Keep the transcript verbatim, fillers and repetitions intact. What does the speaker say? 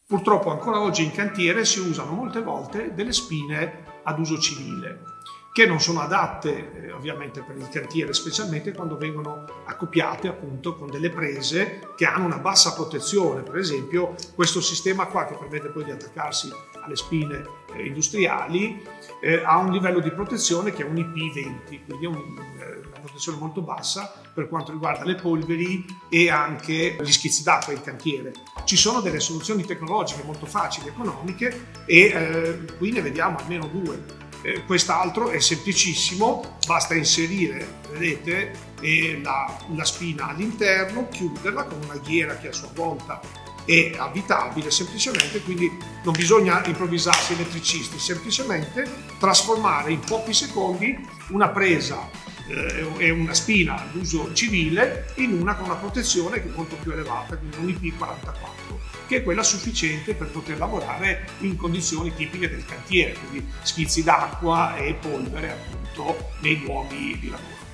Purtroppo ancora oggi in cantiere si usano molte volte delle spine ad uso civile, che non sono adatte eh, ovviamente per il cantiere, specialmente quando vengono accoppiate appunto con delle prese che hanno una bassa protezione. Per esempio questo sistema qua, che permette poi di attaccarsi alle spine eh, industriali, eh, ha un livello di protezione che è un I P venti, quindi è un, eh, una protezione molto bassa per quanto riguarda le polveri e anche gli schizzi d'acqua in cantiere. Ci sono delle soluzioni tecnologiche molto facili, economiche, e eh, qui ne vediamo almeno due. Eh, quest'altro è semplicissimo, basta inserire, vedete, eh, la, la spina all'interno, chiuderla con una ghiera che a sua volta è avvitabile semplicemente, quindi non bisogna improvvisarsi elettricisti, semplicemente trasformare in pochi secondi una presa eh, e una spina ad uso civile in una con una protezione che è molto più elevata, quindi un I P quarantaquattro, che è quella sufficiente per poter lavorare in condizioni tipiche del cantiere, quindi schizzi d'acqua e polvere appunto nei luoghi di lavoro.